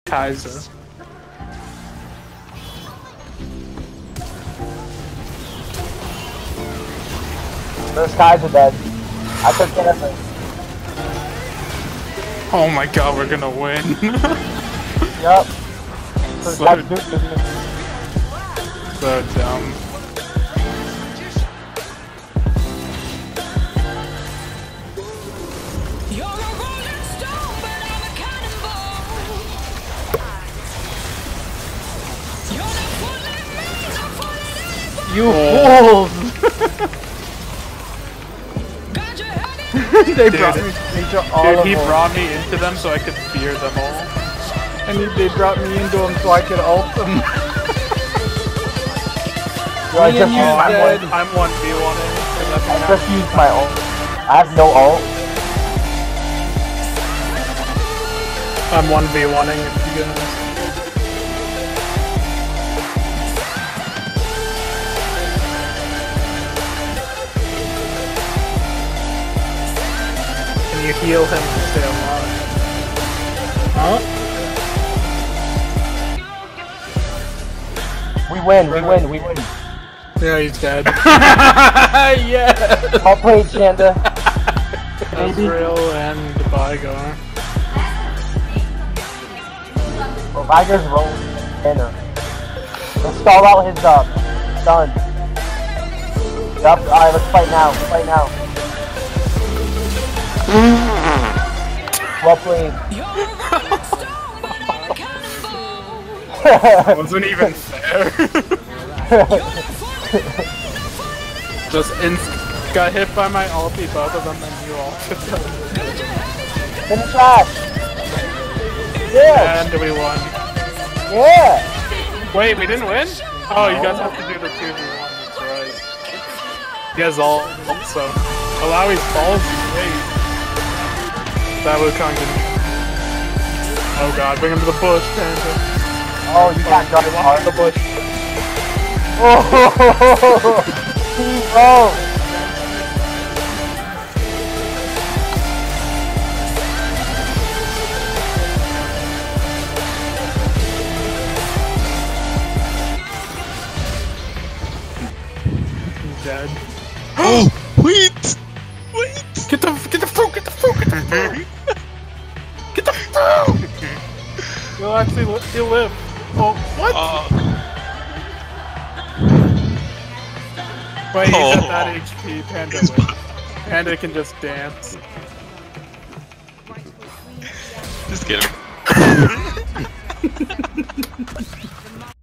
Kaiser. Those guys are dead. I took care of them. Oh my god, we're gonna win. Yup. So dumb. You fools! They brought me into all Dude, of he them. brought me into them so I could fear them all. And they brought me into them so I could ult them. I'm 1v1ing. I just used my ult. I have no ult. I'm 1v1ing if you guys. Can you heal him to stay alive? Huh? We win. Yeah, he's dead. Yeah! I'll play Shanda. Ezreal and Vigar. Well, Vigar's rolling Shanda. Let's stall out his stun. Yup, alright, let's fight now. Well played. Wasn't even fair. Just got hit by my ulti, both of them, and you ulted them. Finish that! Yeah! And we won. Yeah! Wait, we didn't win? Oh, you guys have to do the 2v1, that's right. He has ult, so allow his balls to wait. That was kind of... Oh god, bring him to the bush, Panda. Oh, you got got hard. The bush. Oh! Oh! He's dead. Oh! Wait! Get the fruit! Get the fruit! You'll actually he'll live. Oh, what? Wait, he's at that HP. Panda lives. Panda can just dance. Just get him.